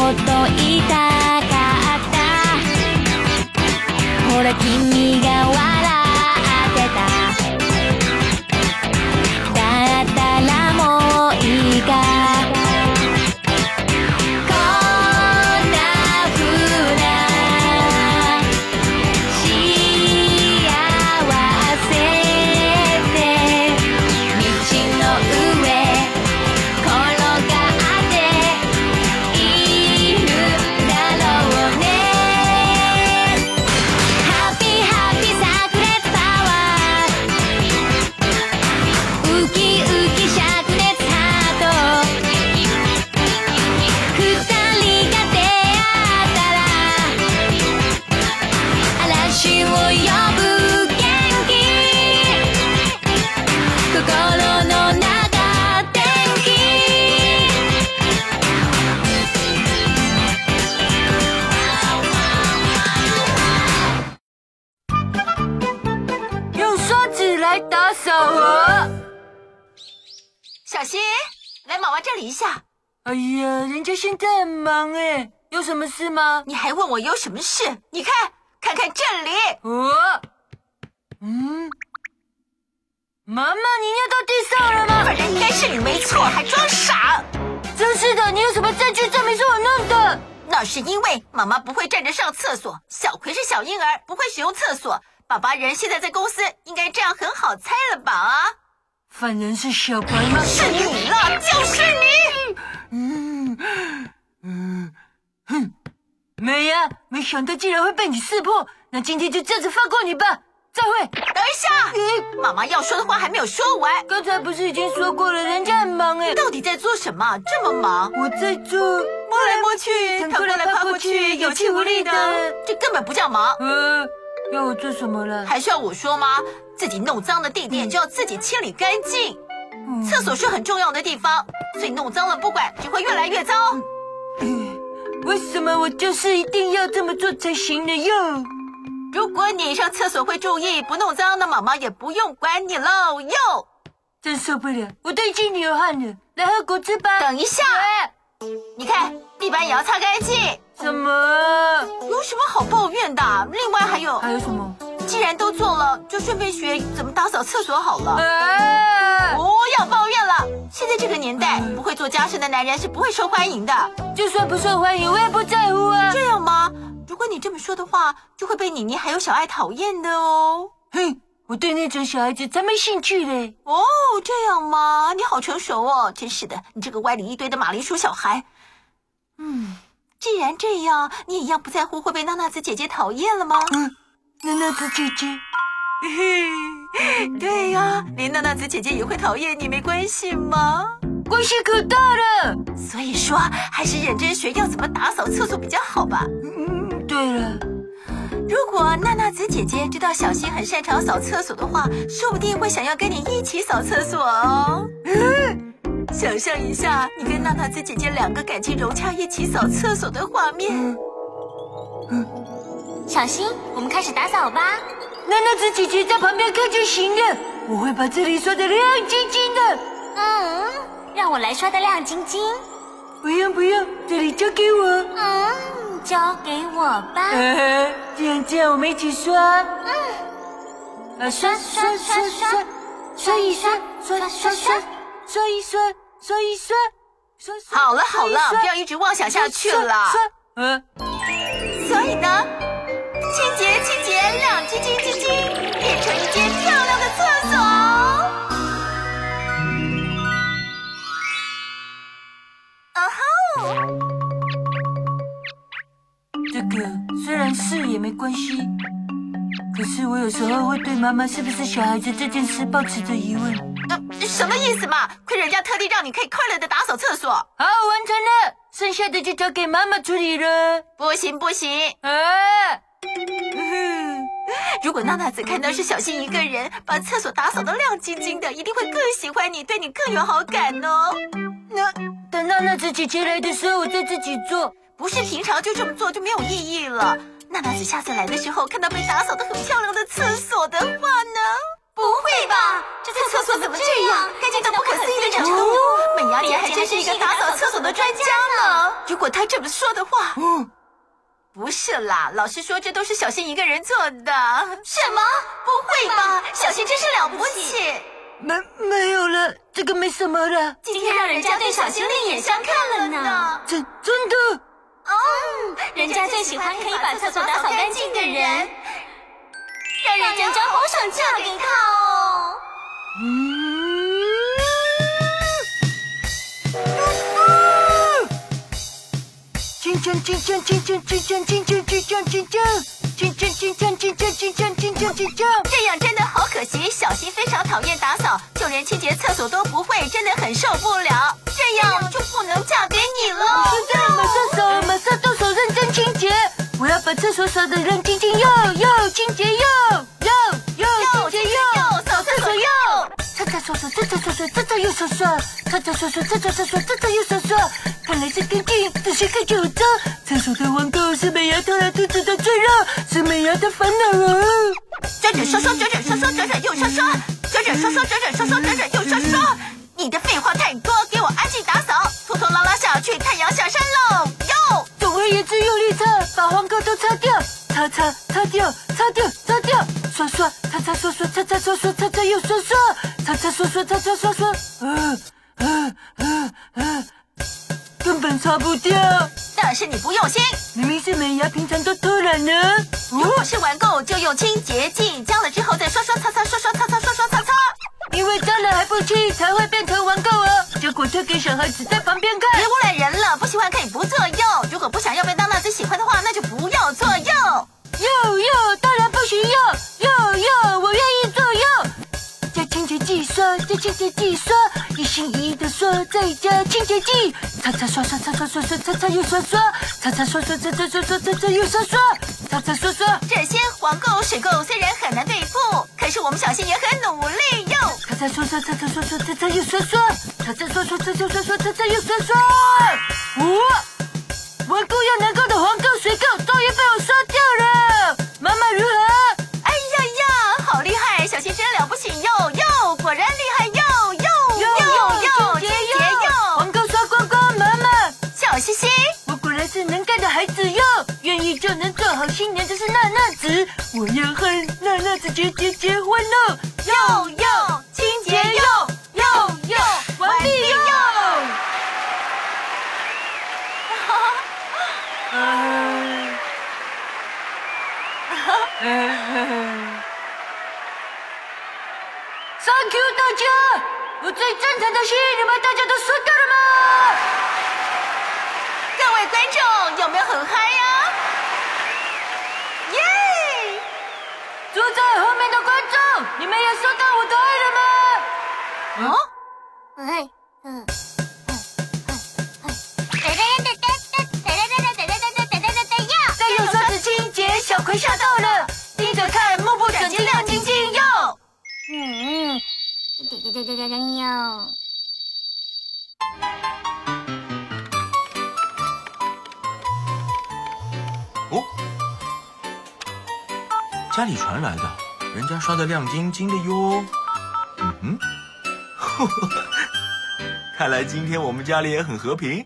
と言いたかったほら君が笑ってただったらもういいかこんな風な幸せで道の上転がっているだろうねハッピーハッピー炸裂パワーウキウキ灼熱ハート二人が出会ったら嵐を呼ぶ元気心の中天気用刷子来打扫啊！ 小新，来妈妈这里一下。 哎呀，人家现在很忙哎，有什么事吗？ 你还问我有什么事？你看，看看这里。 妈妈，你尿到地上了吗？ 本人应该是你没错，还装傻。 真是的，你有什么证据证明是我弄的？ 那是因为妈妈不会站着上厕所，小葵是小婴儿，不会使用厕所。爸爸人现在在公司，应该这样很好猜了吧？啊， 犯人是小葵吗？ 是你了，就是你。 没呀，没想到竟然会被你识破，那今天就这样子放过你吧。再会。 等一下，妈妈要说的话还没有说完。 刚才不是已经说过了，人家很忙哎。 到底在做什么？这么忙？ 我在做摸来摸去，跑过来跑过去，有气无力的，这根本不叫忙。 要我做什么了？ 还需要我说吗？自己弄脏的地垫就要自己清理干净。厕所是很重要的地方，所以弄脏了不管，只会越来越糟。 为什么我就是一定要这么做才行呢？哟， 如果你上厕所会注意不弄脏，那妈妈也不用管你喽。哟， 真受不了，我都已经流汗了，来喝果汁吧。 等一下，你看地板也要擦干净。 什么？ 有什么好抱怨的？另外还有什么？ 既然都做了，就顺便学怎么打扫厕所好了。不要抱怨了，现在这个年代，不会做家事的男人是不会受欢迎的。 就算不受欢迎，我也不在乎啊。 这样吗？如果你这么说的话，就会被妮妮还有小爱讨厌的哦。 哼，我对那种小孩子才没兴趣嘞。 哦，这样吗？你好成熟哦，真是的，你这个歪理一堆的马铃薯小孩。既然这样，你也一样不在乎会被娜娜子姐姐讨厌了吗？ 娜娜子姐姐。 对呀，连娜娜子姐姐也会讨厌你，没关系吗？ 关系可大了。 所以说，还是认真学要怎么打扫厕所比较好吧。 对了， 如果娜娜子姐姐知道小新很擅长扫厕所的话，说不定会想要跟你一起扫厕所哦。想象一下，你跟娜娜子姐姐两个感情融洽，一起扫厕所的画面。 小新，我们开始打扫吧。 娜娜子姐姐在旁边看就行了，我会把这里刷得亮晶晶的。 让我来刷得亮晶晶。 不用不用，这里交给我。 交给我吧。 这样我们一起刷。刷一刷，刷一刷。 好了好了，不要一直妄想下去了。所以呢，清洁，亮晶晶，变成一间漂亮的厕所。 这个虽然是也没关系，可是我有时候会对妈妈是不是小孩子这件事抱持着疑问。 什么意思嘛？亏人家特地让你可以快乐的打扫厕所。 好，完成了，剩下的就交给妈妈处理了。 不行。如果娜娜子看到是小新一个人把厕所打扫得亮晶晶的，一定会更喜欢你，对你更有好感哦。 那等娜娜子姐姐来的时候，我再自己做。 不是平常就这么做就没有意义了。娜娜子下次来的时候，看到被打扫得很漂亮的厕所的话呢？不会吧？这厕所怎么这样？干净到不可思议的程度。美伢姐还真是一个打扫厕所的专家呢。 如果他这么说的话，不是啦，老师说这都是小新一个人做的。什么？不会吧？小新真是了不起。 没有了，这个没什么了。 今天让人家对小新另眼相看了呢。 真的？ 人家最喜欢可以把厕所打扫干净的人，让人家好想嫁给他哦。这样真的好可惜，小新非常讨厌打扫，就连清洁厕所都不会，真的很受不了。这样就不能嫁给你了。 现在马上动手认真清洁，我要把厕所扫得亮晶晶，又清洁又清洁又扫厕所又。 擦擦刷刷，擦擦刷刷，擦擦又刷刷，擦擦刷刷，擦擦刷刷，擦擦又刷刷。看来是干净，仔细看就有脏。厕所的网购是美牙偷来兔子的脆弱，是美牙的烦恼哦。 转转刷刷，转转刷刷，转转又刷刷，转转刷刷，转转刷刷，转转又刷刷。你的废话太多，给我安静打扫，拖拖拉拉下去，太阳下山喽！哟， 总而言之，用力擦，把黄垢都擦掉，擦掉，刷刷，擦刷刷，擦刷刷，擦擦又刷刷，擦刷刷，擦刷刷，根本擦不掉。 那是你不用心， 明明是美牙，平常都偷懒呢。 如果是玩够，就用清洁剂，脏了之后再刷刷擦擦，刷刷擦擦，刷刷擦擦。 因为脏了还不清，才会变成玩垢哦。结果推给小孩子在旁边看， 别污染人了。不喜欢可以不做用，如果不想要被当娜子喜欢的话，那就不要做用。 当然不许用，我愿意做用。加清洁剂刷，加清洁剂刷，一心一意的刷，再加清洁剂，擦擦刷刷，擦擦刷刷，擦擦又刷刷，擦擦刷刷，擦擦刷刷，擦擦又刷刷，擦擦刷刷。 这些黄垢、水垢虽然很难对付，可是我们小新也很努力哟。 擦擦刷刷，擦擦刷刷，擦擦又刷刷，擦擦刷刷，擦擦刷刷，擦擦又刷刷。顽固又难够的黄垢、水垢终于被我刷掉了。妈妈如何？ 哎呀，好厉害！小新真了不起哟，果然厉害哟，清洁哟， 黄垢刷光光，妈妈。 小西西， 我果然是能干的孩子哟，愿意就能做好新娘，就是娜娜子。我要和娜娜子结婚喽！ 清洁哟， 完毕哟。Thank you 大家，我最真诚的心，你们大家都收到了吗？ 各位观众有没有很嗨呀？耶！ 坐在后面的观众，你们也收到我的爱了吗？再用刷子清洁，小葵吓到了，盯着看，目不转睛，亮晶晶哟。 哦，家里传来的，人家刷得亮晶晶的哟。看来今天我们家里也很和平。